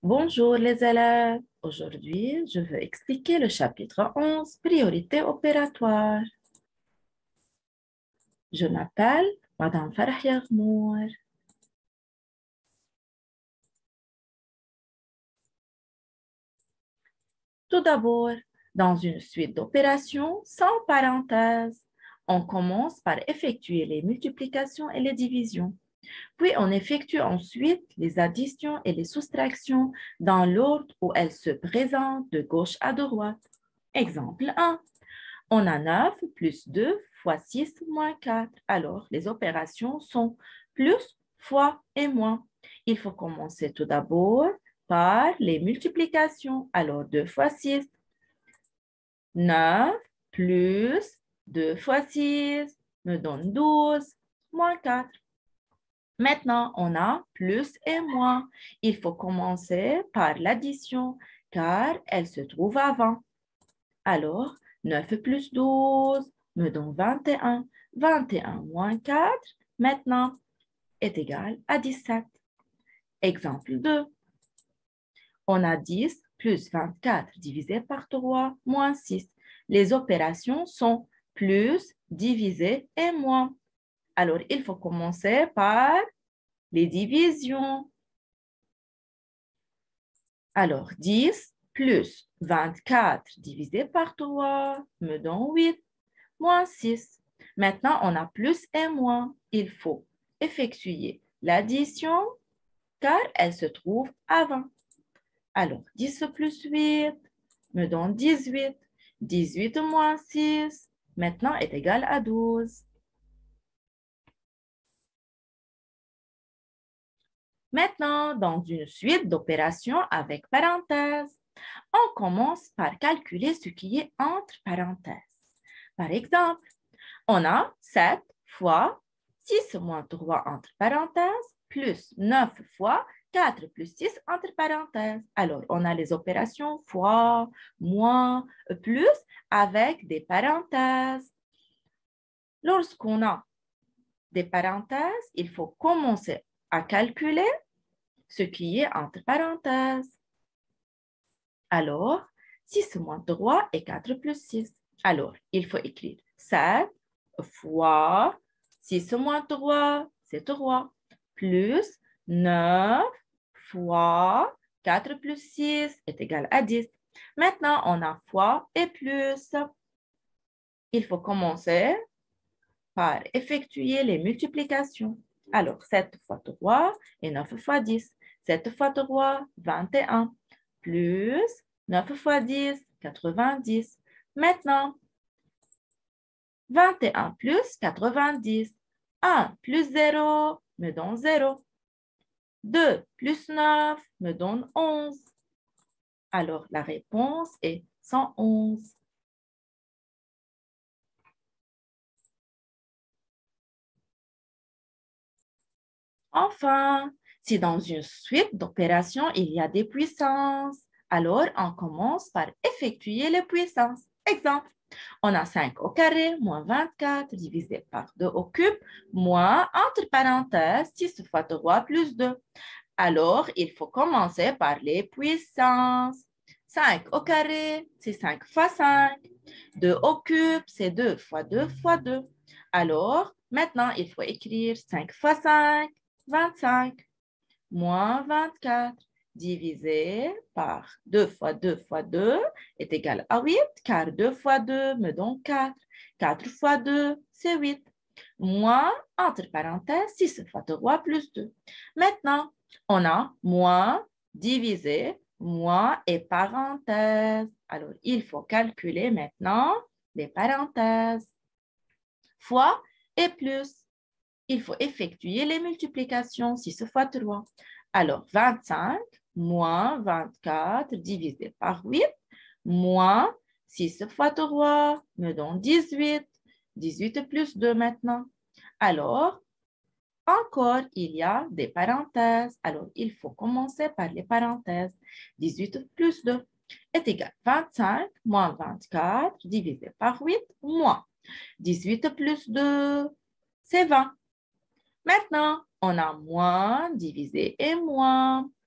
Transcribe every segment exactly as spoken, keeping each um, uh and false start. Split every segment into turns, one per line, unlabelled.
Bonjour les élèves. Aujourd'hui, je veux expliquer le chapitre onze, priorité opératoire. Je m'appelle Madame Farahia Gmour. Tout d'abord, dans une suite d'opérations sans parenthèse, on commence par effectuer les multiplications et les divisions. Puis, on effectue ensuite les additions et les soustractions dans l'ordre où elles se présentent de gauche à droite. Exemple un. On a neuf plus deux fois six moins quatre. Alors, les opérations sont plus, fois et moins. Il faut commencer tout d'abord par les multiplications. Alors, deux fois six, neuf plus deux fois six me donne douze, moins quatre. Maintenant, on a plus et moins. Il faut commencer par l'addition car elle se trouve avant. Alors, neuf plus douze me donne vingt et un. vingt et un moins quatre, maintenant, est égal à dix-sept. Exemple deux. On a dix plus vingt-quatre divisé par trois moins six. Les opérations sont plus, divisé et moins. Alors, il faut commencer par les divisions. Alors, dix plus vingt-quatre divisé par trois me donne huit, moins six. Maintenant, on a plus et moins. Il faut effectuer l'addition car elle se trouve avant. Alors, dix plus huit me donne dix-huit. dix-huit moins six, maintenant, est égal à douze. Maintenant, dans une suite d'opérations avec parenthèses, on commence par calculer ce qui est entre parenthèses. Par exemple, on a sept fois six moins trois entre parenthèses plus neuf fois quatre plus six entre parenthèses. Alors, on a les opérations fois, moins, plus avec des parenthèses. Lorsqu'on a des parenthèses, il faut commencer à calculer ce qui est entre parenthèses. Alors, six moins trois est quatre plus six. Alors, il faut écrire sept fois six moins trois, c'est trois, plus neuf fois quatre plus six est égal à dix. Maintenant, on a fois et plus. Il faut commencer par effectuer les multiplications. Alors, sept fois trois et neuf fois dix. sept fois trois, vingt et un, plus neuf fois dix, quatre-vingt-dix. Maintenant, vingt et un plus quatre-vingt-dix. un plus zéro me donne zéro. deux plus neuf me donne onze. Alors, la réponse est cent onze. Enfin, si dans une suite d'opérations, il y a des puissances, alors on commence par effectuer les puissances. Exemple, on a cinq au carré moins vingt-quatre divisé par deux au cube moins, entre parenthèses, six fois trois plus deux. Alors, il faut commencer par les puissances. cinq au carré, c'est cinq fois cinq. deux au cube, c'est deux fois deux fois deux. Alors, maintenant, il faut écrire cinq fois cinq, vingt-cinq, moins vingt-quatre, divisé par deux fois deux fois deux est égal à huit, car deux fois deux me donne quatre. quatre fois deux, c'est huit. Moins, entre parenthèses, six fois trois plus deux. Maintenant, on a moins divisé, moins et parenthèse. Alors, il faut calculer maintenant les parenthèses. Fois et plus. Il faut effectuer les multiplications six fois trois. Alors, vingt-cinq moins vingt-quatre divisé par huit moins six fois trois me donne dix-huit. dix-huit plus deux maintenant. Alors, encore, il y a des parenthèses. Alors, il faut commencer par les parenthèses. dix-huit plus deux est égal à vingt-cinq moins vingt-quatre divisé par huit moins dix-huit plus deux, c'est vingt. Maintenant, on a moins divisé et moins.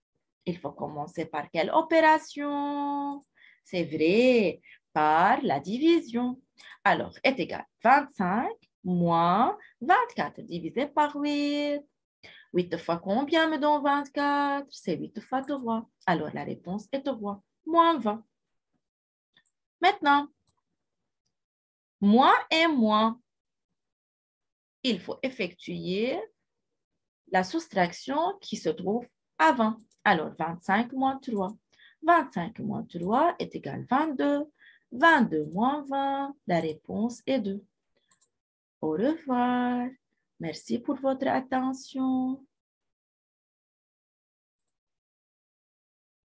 Il faut commencer par quelle opération? C'est vrai, par la division. Alors, est égal vingt-cinq moins vingt-quatre divisé par huit. huit fois combien me donne vingt-quatre? C'est huit fois trois. Alors, la réponse est trois, moins vingt. Maintenant, moins et moins. Il faut effectuer la soustraction qui se trouve avant. Alors, vingt-cinq moins trois. vingt-cinq moins trois est égal à vingt-deux. vingt-deux moins vingt, la réponse est deux. Au revoir. Merci pour votre attention.